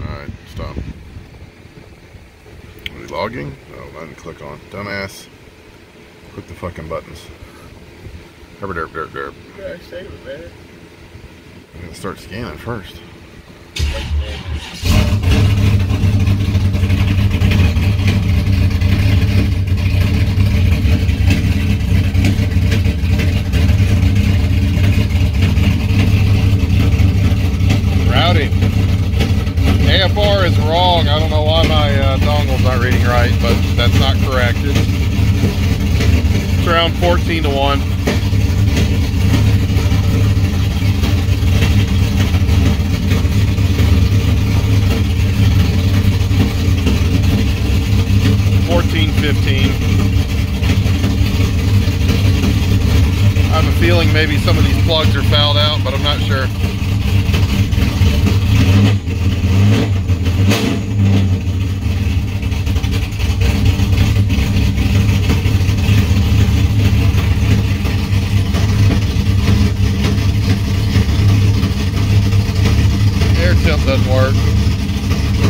Alright, stop. Are we logging? No, I didn't click on. Dumbass. Click the fucking buttons. Derp, derp, derp, derp. Yeah, I say it was better. I'm gonna start scanning first. Rowdy. AFR is wrong. I don't know why my dongle's not reading right, but that's not correct. It's around 14 to 1. $14.15. I have a feeling maybe some of these plugs are fouled out, but I'm not sure. Air tilt doesn't work.